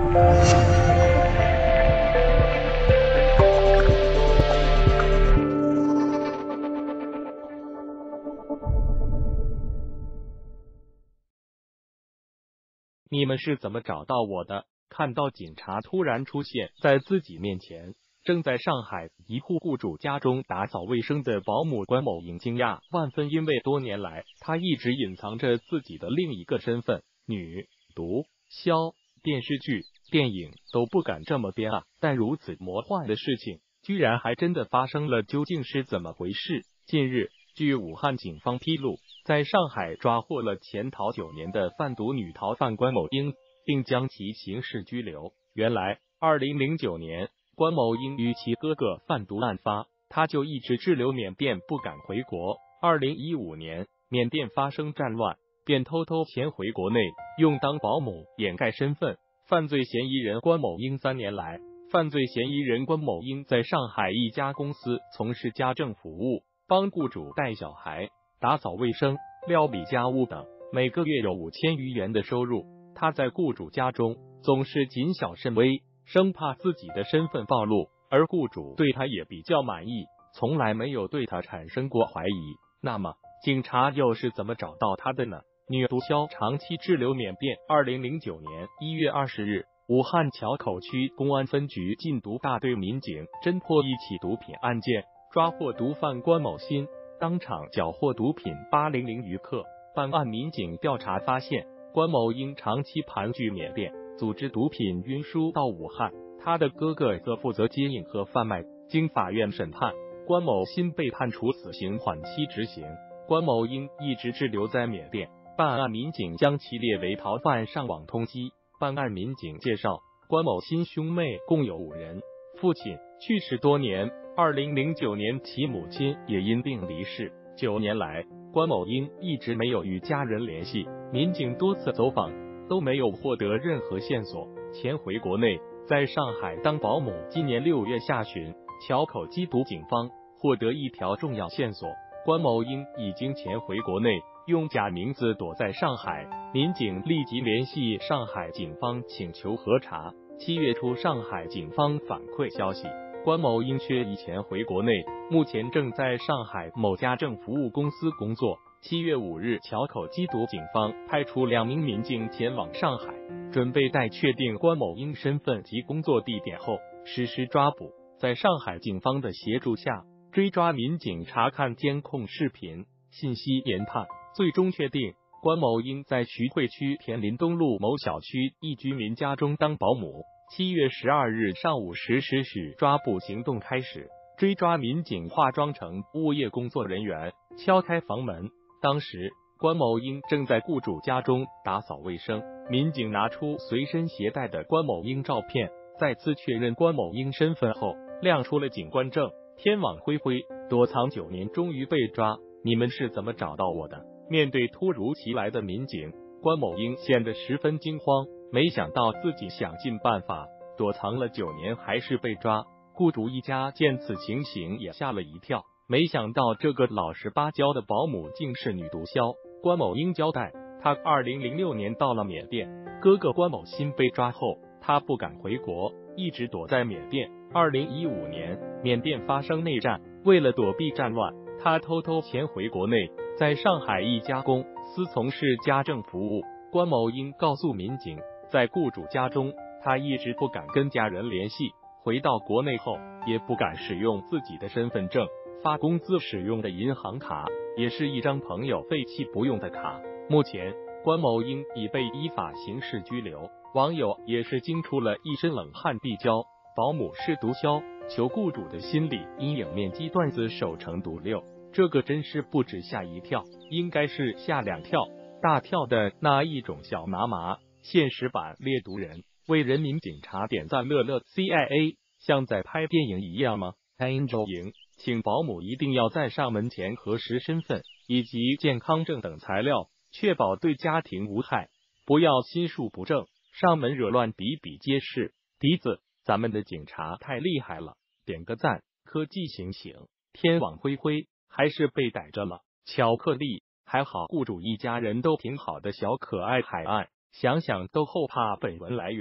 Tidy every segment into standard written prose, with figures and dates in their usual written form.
你们是怎么找到我的？看到警察突然出现在自己面前，正在上海一户雇主家中打扫卫生的保姆关某英惊讶万分，因为多年来他一直隐藏着自己的另一个身份——女毒枭。电视剧、电影都不敢这么编啊，但如此魔幻的事情居然还真的发生了，究竟是怎么回事？近日，据武汉警方披露，在上海抓获了潜逃9年的贩毒女逃犯关某英，并将其刑事拘留。原来，2009年，关某英与其哥哥贩毒案发，他就一直滞留缅甸，不敢回国。2015年，缅甸发生战乱，便偷偷潜回国内，用当保姆掩盖身份。犯罪嫌疑人关某英3年来，犯罪嫌疑人关某英在上海一家公司从事家政服务，帮雇主带小孩、打扫卫生、料理家务等，每个月有5000余元的收入。他在雇主家中总是谨小慎微，生怕自己的身份暴露，而雇主对他也比较满意，从来没有对他产生过怀疑。那么，警察又是怎么找到他的呢？女毒枭长期滞留缅甸。2009年1月20日，武汉硚口区公安分局禁毒大队民警侦破一起毒品案件，抓获毒贩关某新，当场缴获毒品800余克。办案民警调查发现，关某英长期盘踞缅甸，组织毒品运输到武汉，他的哥哥则负责接应和贩卖。经法院审判，关某新被判处死刑缓期执行，关某英一直滞留在缅甸。办案民警将其列为逃犯上网通缉。办案民警介绍，关某新兄妹共有5人，父亲去世多年，2009年其母亲也因病离世。9年来，关某英一直没有与家人联系，民警多次走访都没有获得任何线索，潜回国内，在上海当保姆。今年6月下旬，硚口缉毒警方获得一条重要线索，关某英已经潜回国内，用假名字躲在上海。民警立即联系上海警方请求核查。7月初，上海警方反馈消息，关某英却已潜回国内，目前正在上海某家政服务公司工作。7月5日，硚口缉毒警方派出2名民警前往上海，准备待确定关某英身份及工作地点后实施抓捕。在上海警方的协助下，追抓民警查看监控视频、信息研判，最终确定关某英在徐汇区田林东路某小区一居民家中当保姆。7月12日上午10时许，抓捕行动开始。追抓民警化妆成物业工作人员，敲开房门。当时，关某英正在雇主家中打扫卫生。民警拿出随身携带的关某英照片，再次确认关某英身份后，亮出了警官证。天网恢恢，躲藏9年终于被抓。你们是怎么找到我的？面对突如其来的民警，关某英显得十分惊慌，没想到自己想尽办法躲藏了9年还是被抓。雇主一家见此情形也吓了一跳，没想到这个老实巴交的保姆竟是女毒枭。关某英交代，他2006年到了缅甸，哥哥关某新被抓后，他不敢回国，一直躲在缅甸。2015年，缅甸发生内战，为了躲避战乱，他偷偷潜回国内，在上海一家公司从事家政服务。关某英告诉民警，在雇主家中，他一直不敢跟家人联系，回到国内后也不敢使用自己的身份证，发工资使用的银行卡也是一张朋友废弃不用的卡。目前，关某英已被依法刑事拘留。网友也是惊出了一身冷汗，必交保姆是毒枭，求雇主的心理阴影面积段子守成毒6，这个真是不止吓一跳，应该是吓2跳，大跳的那一种小麻麻。现实版猎毒人为人民警察点赞乐乐 CIA， 像在拍电影一样吗 ？Angel 营，请保姆一定要在上门前核实身份以及健康证等材料，确保对家庭无害，不要心术不正，上门惹乱比比皆是。笛子，咱们的警察太厉害了，点个赞。科技醒醒，天网恢恢，还是被逮着了。巧克力，还好雇主一家人都挺好的，小可爱海岸，想想都后怕。本文来源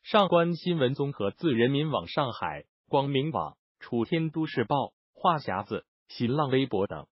上官新闻综合自人民网上海、光明网、楚天都市报、话匣子、新浪微博等。